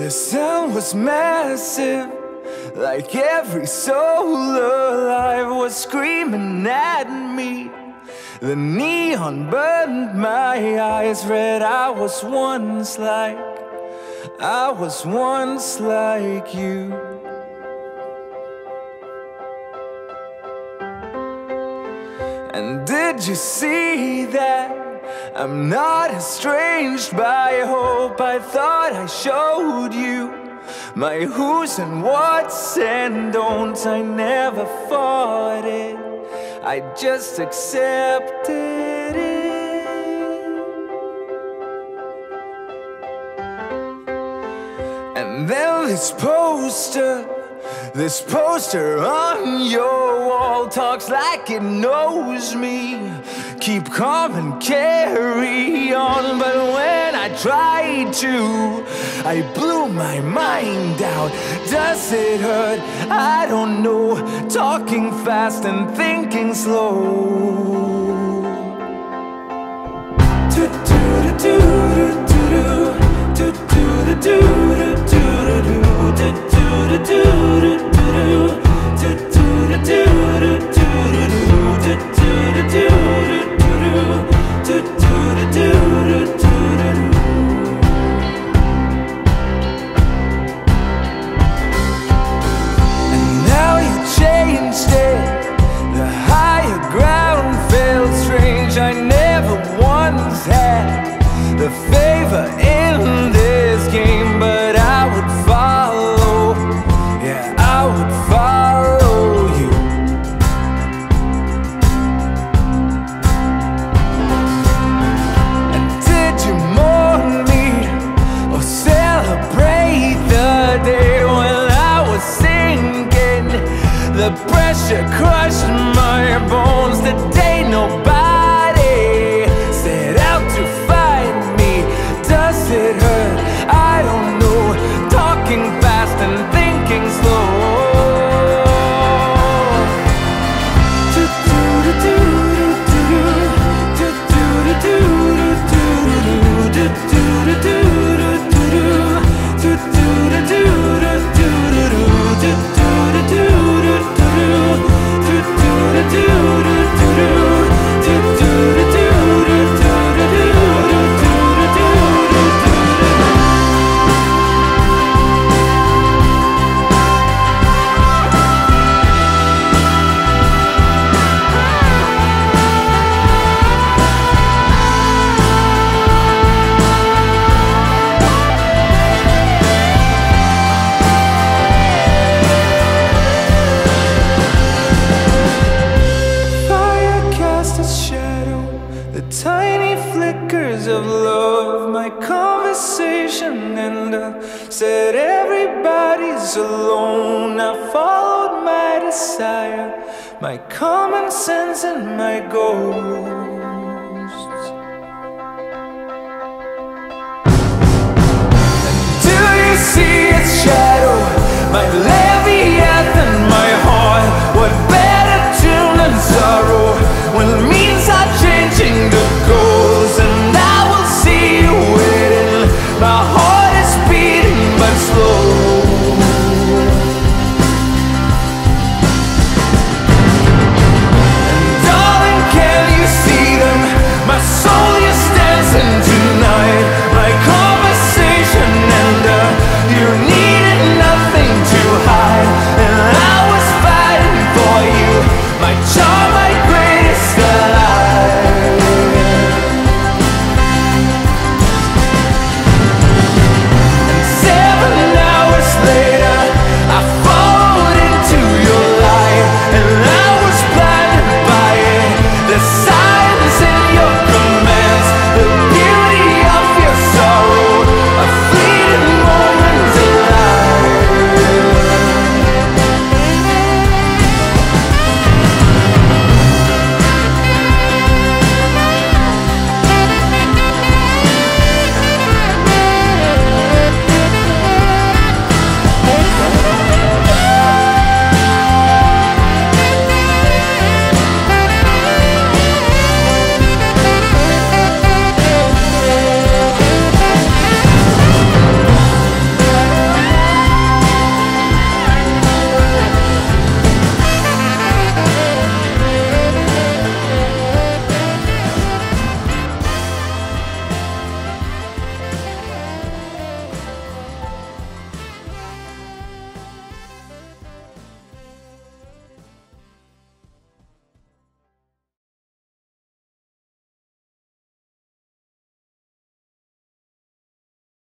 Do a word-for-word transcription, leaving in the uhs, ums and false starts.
The sound was massive, like every soul alive was screaming at me. The neon burned my eyes red. I was once like, I was once like you. And did you see that? I'm not estranged by hope. I thought I showed you my who's and what's and don'ts. I never fought it, I just accepted it. And then this poster, this poster on your wall talks like it knows me. Keep calm and carry on. But when I tried to, I blew my mind out. Does it hurt? I don't know. Talking fast and thinking slow. Do do do do do do do do do do do do and now you changed it. The higher ground felt strange. I never once had the favor in this game, but I would follow. Yeah, I would follow you. And did you mourn me or celebrate the day when I was sinking? The pressure crushed my bones. The day nobody set out to find me. Does it hurt? I don't know. Talking fast and thinking slow. Of love, my conversation ender said everybody's alone. I followed my desire, my common sense and my ghosts. And do you see its shadow, my lamp?